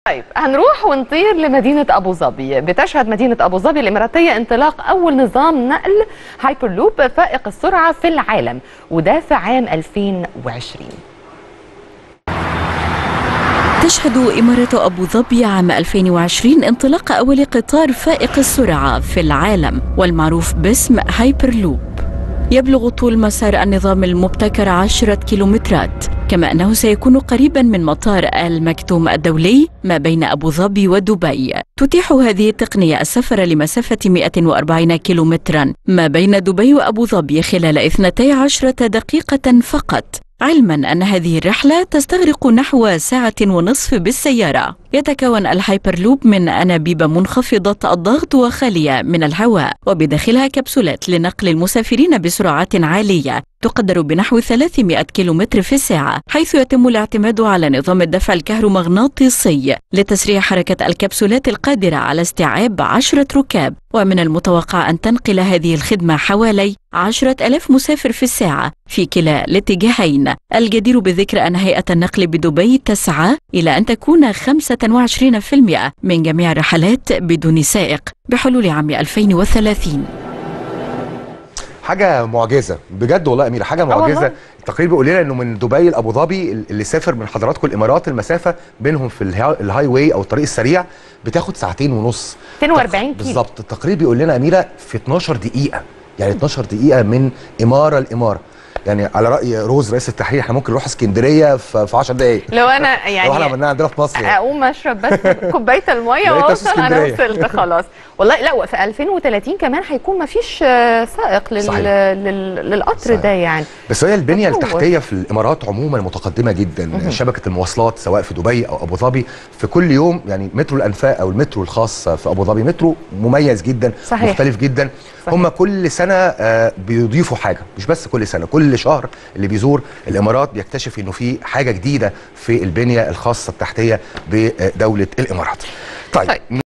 طيب هنروح ونطير لمدينة أبو ظبي. بتشهد مدينة أبو ظبي الإماراتية انطلاق أول نظام نقل هايبرلوب فائق السرعة في العالم، وده في عام 2020. تشهد إمارة أبو ظبي عام 2020 انطلاق أول قطار فائق السرعة في العالم والمعروف باسم هايبرلوب. يبلغ طول مسار النظام المبتكر 10 كيلومترات، كما أنه سيكون قريبا من مطار آل مكتوم الدولي ما بين أبو ظبي ودبي. تتيح هذه التقنية السفر لمسافة 140 كيلومترا ما بين دبي وأبو ظبي خلال 12 دقيقة فقط، علما أن هذه الرحلة تستغرق نحو ساعة ونصف بالسيارة. يتكون الهايبرلوب من أنابيب منخفضة الضغط وخالية من الهواء، وبداخلها كبسولات لنقل المسافرين بسرعات عالية تقدر بنحو 300 كيلومتر في الساعة، حيث يتم الاعتماد على نظام الدفع الكهرومغناطيسي لتسريع حركة الكبسولات القادرة على استيعاب 10 ركاب. ومن المتوقع أن تنقل هذه الخدمة حوالي 10,000 مسافر في الساعة في كلا الاتجاهين. الجدير بالذكر أن هيئة النقل بدبي تسعى إلى أن تكون 25% من جميع الرحلات بدون سائق بحلول عام 2030. حاجه معجزه بجد والله يا اميره، حاجه معجزه. التقرير بيقول لنا انه من دبي لابو ظبي اللي سافر من حضراتكم الامارات المسافه بينهم في الهاي واي او الطريق السريع بتاخد ساعتين ونص، 42 كيلو بالظبط. التقرير بيقول لنا اميره في 12 دقيقه، يعني 12 دقيقه من اماره لاماره. يعني على راي روز رئيس التحرير احنا ممكن نروح اسكندريه في 10 دقائق لو انا يعني لو احنا عملناها عندنا في مصر يعني. اقوم اشرب بس كوبايه الميه واوصل انا وصلت خلاص. والله لا، وفي 2030 كمان هيكون ما فيش سائق للقطر صحيح. ده يعني بس هي البنيه التحتيه في الامارات عموما متقدمه جدا. شبكه المواصلات سواء في دبي او ابو ظبي في كل يوم، يعني مترو الانفاق او المترو الخاص في ابو ظبي مترو مميز جدا صحيح. مختلف جدا صحيح. هم كل سنه بيضيفوا حاجه، مش بس كل سنه، كل شهر اللي بيزور الامارات بيكتشف انه في حاجه جديده في البنيه الخاصه التحتيه بدوله الامارات. طيب.